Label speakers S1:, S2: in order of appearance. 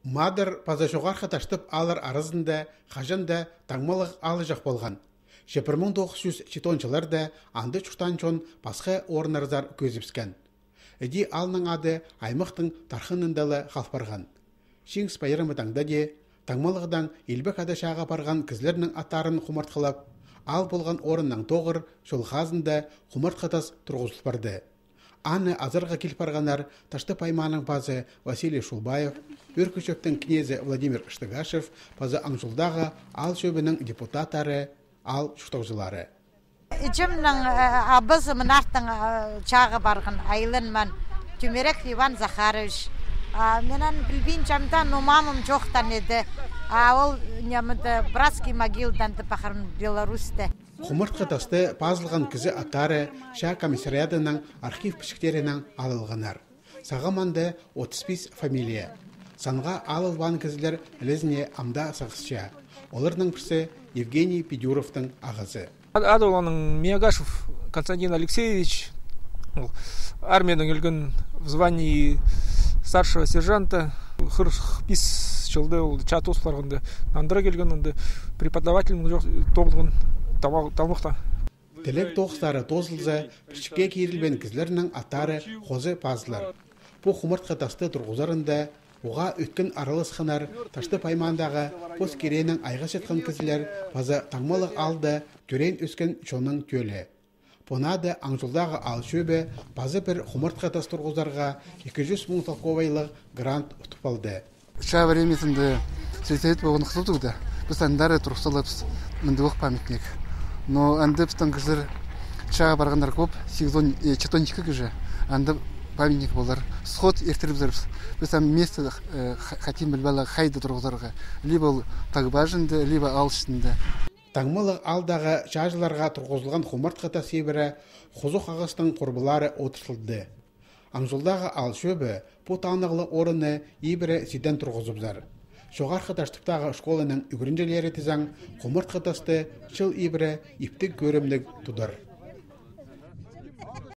S1: Мадыр пазашоғар қаташтып алыр арызында, қажында таңмалық алы жақ болған. 1910 да анды чуштан чон пасқа орынарзар көзіпскен. Эди алның ады аймақтың тархынындалы қалпарған. Шиңс байырымы таңда де, таңмалығыдан елбек адашаға барған кізлерінің аттарын құмартқылап, ал болған орынның тоғыр шол қазында құмарт қатас тұрғызылып барды. Аны азырға келіп барғанар Ташты Пайманың базы Василий Шулбаев, Үркішевтің кнезі Владимир Штыгашев, базы Аңжылдағы ал шөбінің депутаттары, ал шұқтаужылары.
S2: Ичімнің абыз мұнартың чағы барғын айлынман Тюмерек Иван Захарович. Менен білбейін жамдан умамым жоқтан еді. Ол немеді братский могилдан пахарын Беларусьте.
S1: Құмырт қатасты пазылған кізі аттары ша комиссариядының архив пішіктерінің алылғанар. Сағаманды 35 фамилия. Санға алылған кізілер лезіне амда сақсыша. Олардың бірсі Евгений Педюровтың ағызы.
S3: Адоланың Миягашев Константин Алексеевич, армияның үлгін в звании старшего сержанта, хырш пис жылды чат оспарғынды, андыра келген преподавателінің тоғылғын талмықта.
S1: Тілек тоғыстары тозылзы, пішікке кейрілбен кізлерінің аттары қозы пазылар. Бұл құмырт қатасты тұрғызарында оға өткен аралыс қанар Ташты Паймандағы пос керенің айға жеткен кізілер базы таңмалық алды түрен өскен чоның төлі. Понады Аңжылдағы ал шөбі базы бір құмырт қатас тұрғызарға 200 мың толковайлық грант ұтып алды.
S4: Ша времесінде сельсовет болған қысылдықты. Біз әндары тұрғысалапыз мұндылық памятник. Но әнді біздің кізір шаға барғандар көп, 4 кіжі әнді памятник болар. Сход ертіріп жүріпіз. Біз әм месті қатим білбәлі қайды тұрғызарға. Либо тағбажынды, либо алшынды.
S1: Таңмалық алдағы жажыларға тұрғызылған құмырт қата себірі қозу қағыстың құрбылары отырсылды. Аңжылдағы ал шөбі бұл таңнығылы орыны ебірі сиден тұрғызыпзар. Жоғар қаташтықтағы школының үгірінжелері тізаң құмырт қатасты шыл ебірі иптік көрімдік тұдар.